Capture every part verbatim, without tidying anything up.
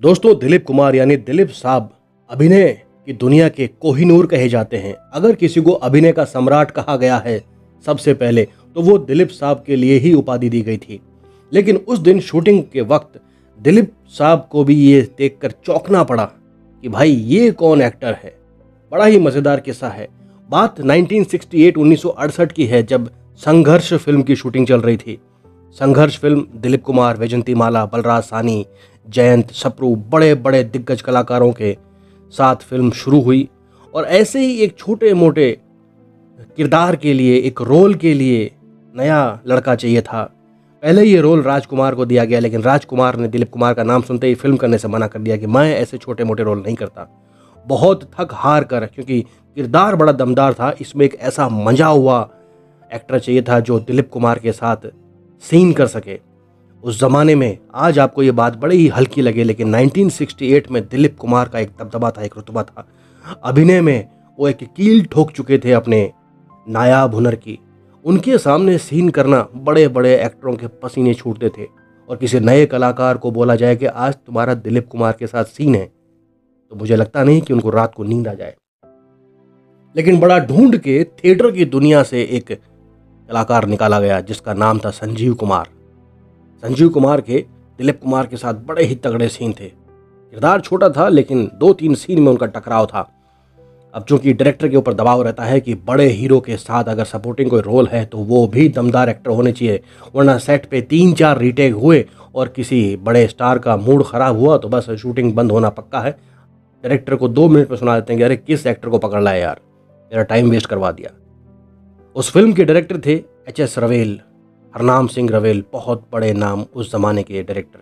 दोस्तों, दिलीप कुमार यानी दिलीप साहब अभिनय की दुनिया के कोहिनूर कहे जाते हैं। अगर किसी को अभिनय का सम्राट कहा गया है सबसे पहले तो वो दिलीप साहब के लिए ही उपाधि दी गई थी। लेकिन उस दिन शूटिंग के वक्त दिलीप साहब को भी ये देखकर चौंकना पड़ा कि भाई ये कौन एक्टर है। बड़ा ही मज़ेदार किस्सा है। बात उन्नीस सौ अड़सठ की है, जब संघर्ष फिल्म की शूटिंग चल रही थी। संघर्ष फिल्म दिलीप कुमार, वैजंतीमाला, बलराज साहनी, जयंत, सप्रू, बड़े बड़े दिग्गज कलाकारों के साथ फिल्म शुरू हुई। और ऐसे ही एक छोटे मोटे किरदार के लिए, एक रोल के लिए नया लड़का चाहिए था। पहले ये रोल राजकुमार को दिया गया, लेकिन राजकुमार ने दिलीप कुमार का नाम सुनते ही फिल्म करने से मना कर दिया कि मैं ऐसे छोटे मोटे रोल नहीं करता। बहुत थक हार कर, क्योंकि किरदार बड़ा दमदार था, इसमें एक ऐसा मंजा हुआ एक्टर चाहिए था जो दिलीप कुमार के साथ सीन कर सके। उस ज़माने में, आज आपको ये बात बड़ी ही हल्की लगे, लेकिन उन्नीस सौ अड़सठ में दिलीप कुमार का एक दबदबा था, एक रुतबा था। अभिनय में वो एक कील ठोक चुके थे अपने नायाब हुनर की। उनके सामने सीन करना बड़े बड़े एक्टरों के पसीने छूटते थे। और किसी नए कलाकार को बोला जाए कि आज तुम्हारा दिलीप कुमार के साथ सीन है, तो मुझे लगता नहीं कि उनको रात को नींद आ जाए। लेकिन बड़ा ढूंढ के थिएटर की दुनिया से एक कलाकार निकाला गया जिसका नाम था संजीव कुमार। संजीव कुमार के दिलीप कुमार के साथ बड़े ही तगड़े सीन थे। किरदार छोटा था, लेकिन दो तीन सीन में उनका टकराव था। अब चूंकि डायरेक्टर के ऊपर दबाव रहता है कि बड़े हीरो के साथ अगर सपोर्टिंग कोई रोल है तो वो भी दमदार एक्टर होने चाहिए, वरना सेट पे तीन चार रीटेक हुए और किसी बड़े स्टार का मूड खराब हुआ तो बस शूटिंग बंद होना पक्का है। डायरेक्टर को दो मिनट में सुना देते हैं कि अरे किस एक्टर को पकड़ लाया यार, मेरा टाइम वेस्ट करवा दिया। उस फिल्म के डायरेक्टर थे एच एस रवेल, हरनाम सिंह रवेल, बहुत बड़े नाम उस जमाने के डायरेक्टर।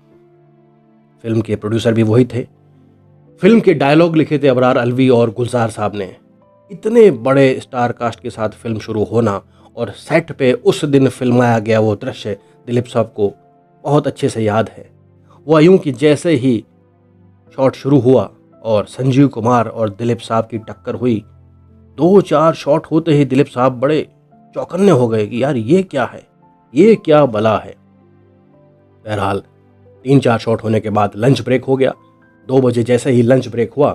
फिल्म के प्रोड्यूसर भी वही थे। फिल्म के डायलॉग लिखे थे अबरार अलवी और गुलजार साहब ने। इतने बड़े स्टार कास्ट के साथ फिल्म शुरू होना और सेट पे उस दिन फिल्माया गया वो दृश्य दिलीप साहब को बहुत अच्छे से याद है। वह यूं कि जैसे ही शॉट शुरू हुआ और संजीव कुमार और दिलीप साहब की टक्कर हुई, दो चार शॉट होते ही दिलीप साहब बड़े चौकन्ने हो गए कि यार ये क्या है, ये क्या बला है। बहरहाल तीन चार शॉट होने के बाद लंच ब्रेक हो गया। दो बजे जैसे ही लंच ब्रेक हुआ,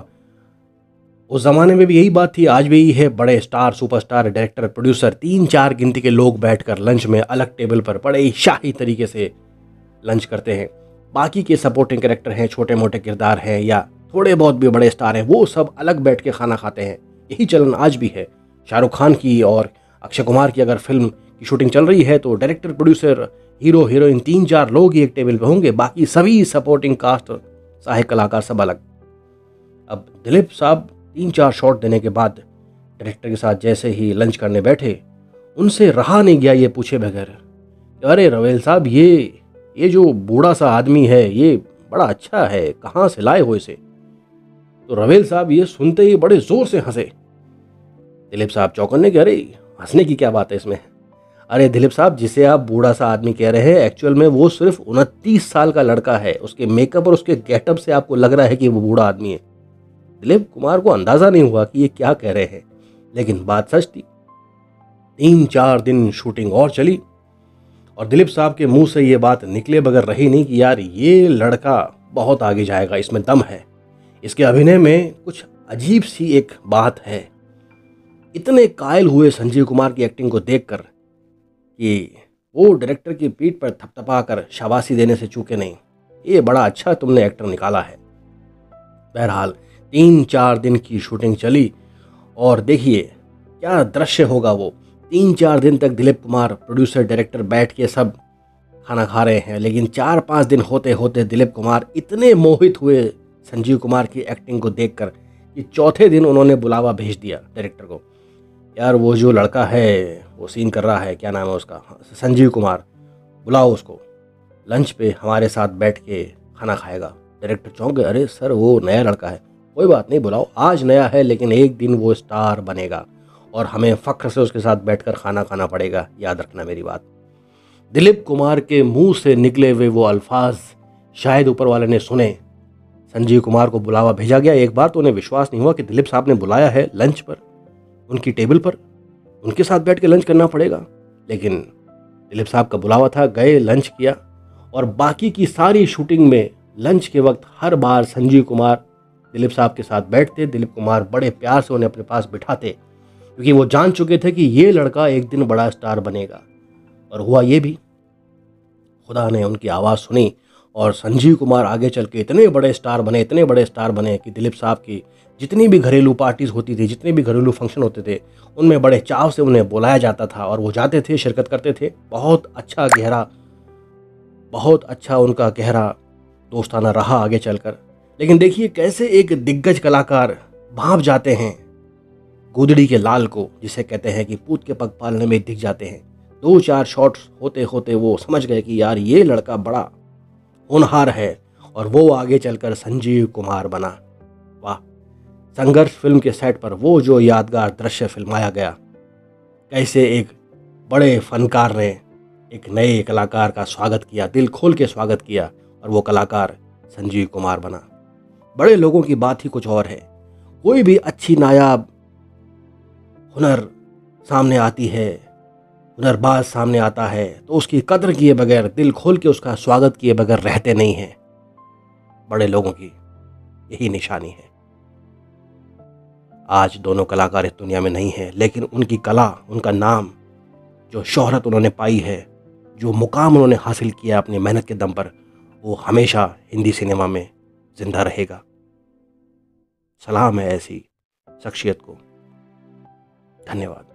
उस जमाने में भी यही बात थी, आज भी यही है, बड़े स्टार, सुपरस्टार, डायरेक्टर, प्रोड्यूसर, तीन चार गिनती के लोग बैठकर लंच में अलग टेबल पर बड़े ही शाही तरीके से लंच करते हैं। बाकी के सपोर्टिंग कैरेक्टर हैं, छोटे मोटे किरदार हैं या थोड़े बहुत भी बड़े स्टार हैं, वो सब अलग बैठ के खाना खाते हैं। यही चलन आज भी है। शाहरुख खान की और अक्षय कुमार की अगर फिल्म की शूटिंग चल रही है तो डायरेक्टर, प्रोड्यूसर, हीरो, हीरोइन, तीन चार लोग ही एक टेबल पे होंगे, बाकी सभी सपोर्टिंग कास्ट, सहायक कलाकार सब अलग। अब दिलीप साहब तीन चार शॉट देने के बाद डायरेक्टर के साथ जैसे ही लंच करने बैठे, उनसे रहा नहीं गया ये पूछे बगैर, अरे रवेल साहब, ये ये जो बूढ़ा सा आदमी है ये बड़ा अच्छा है, कहाँ से लाए हो इसे। तो रवेल साहब ये सुनते ही बड़े जोर से हंसे। दिलीप साहब चौंकने के, अरे हंसने की क्या बात है इसमें। अरे दिलीप साहब, जिसे आप बूढ़ा सा आदमी कह रहे हैं, एक्चुअल में वो सिर्फ उनतीस साल का लड़का है। उसके मेकअप और उसके गेटअप से आपको लग रहा है कि वो बूढ़ा आदमी है। दिलीप कुमार को अंदाजा नहीं हुआ कि ये क्या कह रहे हैं, लेकिन बात सच थी। तीन चार दिन शूटिंग और चली और दिलीप साहब के मुंह से ये बात निकले बगैर रही नहीं कि यार ये लड़का बहुत आगे जाएगा, इसमें दम है, इसके अभिनय में कुछ अजीब सी एक बात है। इतने कायल हुए संजीव कुमार की एक्टिंग को देखकर कि वो डायरेक्टर की पीठ पर थपथपा कर शाबाशी देने से चूके नहीं। ये बड़ा अच्छा तुमने एक्टर निकाला है। बहरहाल तीन चार दिन की शूटिंग चली और देखिए क्या दृश्य होगा वो। तीन चार दिन तक दिलीप कुमार, प्रोड्यूसर, डायरेक्टर बैठ के सब खाना खा रहे हैं, लेकिन चार पाँच दिन होते होते दिलीप कुमार इतने मोहित हुए संजीव कुमार की एक्टिंग को देखकर कि चौथे दिन उन्होंने बुलावा भेज दिया डायरेक्टर को, यार वो जो लड़का है वो सीन कर रहा है, क्या नाम है उसका, संजीव कुमार, बुलाओ उसको, लंच पे हमारे साथ बैठ के खाना खाएगा। डायरेक्टर चौंक गए, अरे सर वो नया लड़का है, कोई बात नहीं, बुलाओ, आज नया है लेकिन एक दिन वो स्टार बनेगा और हमें फ़ख्र से उसके साथ बैठकर खाना खाना पड़ेगा, याद रखना मेरी बात। दिलीप कुमार के मुंह से निकले हुए वो अल्फाज शायद ऊपर वाले ने सुने। संजीव कुमार को बुलावा भेजा गया। एक बार तो उन्हें विश्वास नहीं हुआ कि दिलीप साहब ने बुलाया है लंच पर, उनकी टेबल पर, उनके साथ बैठ के लंच करना पड़ेगा। लेकिन दिलीप साहब का बुलावा था, गए, लंच किया और बाकी की सारी शूटिंग में लंच के वक्त हर बार संजीव कुमार दिलीप साहब के साथ बैठते, दिलीप कुमार बड़े प्यार से उन्हें अपने पास बिठाते, क्योंकि वो जान चुके थे कि ये लड़का एक दिन बड़ा स्टार बनेगा। और हुआ ये भी, खुदा ने उनकी आवाज़ सुनी और संजीव कुमार आगे चल के इतने बड़े स्टार बने, इतने बड़े स्टार बने कि दिलीप साहब की जितनी भी घरेलू पार्टीज़ होती थी, जितने भी घरेलू फंक्शन होते थे, उनमें बड़े चाव से उन्हें बुलाया जाता था और वो जाते थे, शिरकत करते थे। बहुत अच्छा गहरा बहुत अच्छा उनका गहरा दोस्ताना रहा आगे चलकर। लेकिन देखिए कैसे एक दिग्गज कलाकार भांप जाते हैं गोदड़ी के लाल को, जिसे कहते हैं कि पूत के पग पालने में दिख जाते हैं। दो चार शॉट्स होते होते वो समझ गए कि यार ये लड़का बड़ा होनहार है, और वो आगे चलकर संजीव कुमार बना। वाह, संघर्ष फिल्म के सेट पर वो जो यादगार दृश्य फिल्माया गया, कैसे एक बड़े फनकार ने एक नए कलाकार का स्वागत किया, दिल खोल के स्वागत किया, और वो कलाकार संजीव कुमार बना। बड़े लोगों की बात ही कुछ और है। कोई भी अच्छी नायाब हुनर सामने आती है, हुनरबाज सामने आता है, तो उसकी कदर किए बगैर, दिल खोल के उसका स्वागत किए बगैर रहते नहीं हैं। बड़े लोगों की यही निशानी है। आज दोनों कलाकार इस दुनिया में नहीं हैं, लेकिन उनकी कला, उनका नाम, जो शोहरत उन्होंने पाई है, जो मुकाम उन्होंने हासिल किया अपनी मेहनत के दम पर, वो हमेशा हिंदी सिनेमा में जिंदा रहेगा। सलाम है ऐसी शख्सियत को। धन्यवाद।